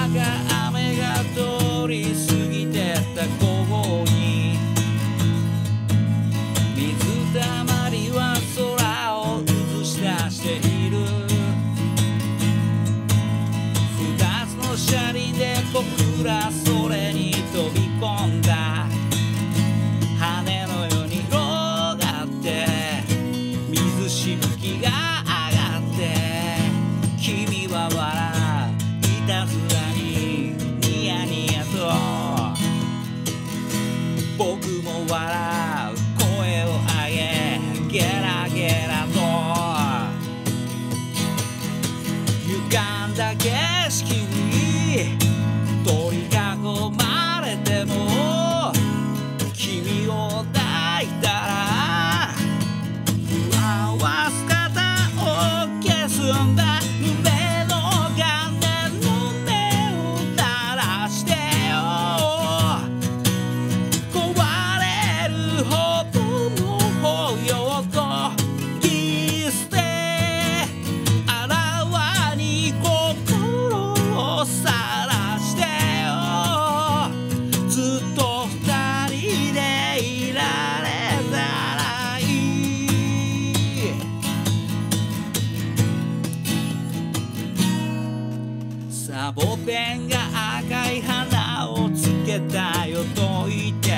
が雨が通り過ぎてった午後に水たまりは空を映し出している。二つの車輪で僕らそれに飛び込んだ。羽のように広がって水しぶきが上がって、君は笑ういたずらにニヤニヤと、僕も笑う声を上げゲラゲラと、歪んだ景色に取り囲まれても君を抱いたら不安は姿を消すんだ。胸の鐘の音を鳴らしてよ、壊れるほどの抱擁とキスであらわに心をさらしてよ、ずっと二人でいられたらいい。サボテンが赤い花をつけたよと言って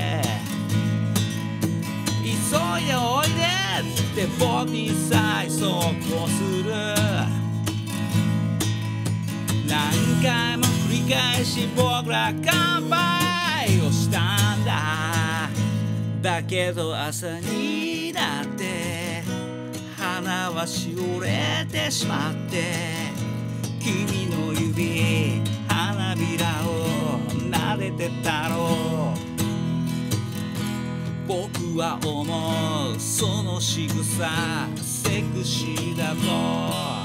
急いでおいでって僕に催促をする。何回も繰り返し僕ら乾杯をしたんだ。だけど朝になって花はしおれてしまって、君の指花びらを撫でてたろう。僕は思うその仕草セクシーだと。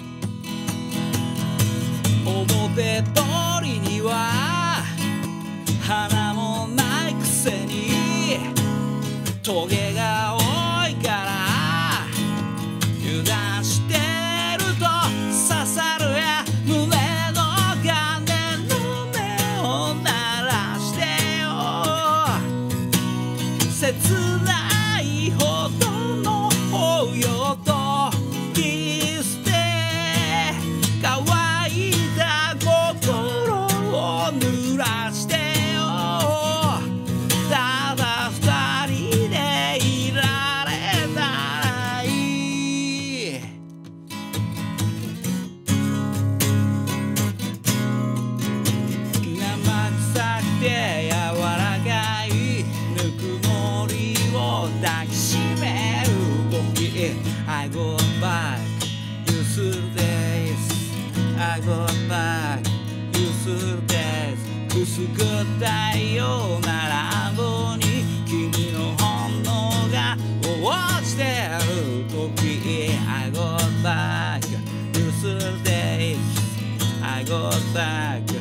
表通りには花もないくせにトゲが多いから油断してると刺さるや。胸の鐘の音を鳴らしてよ、切ないほどの抱擁とキスで乾いた心を濡らしてよ、ただ二人でいられたらいい。生臭くて柔らかいぬくもりを抱きしめる時 I go back yesterdays I go back yesterdays 薄くったような乱暴に君の本能が落ちてる時 I go back yesterdays I go back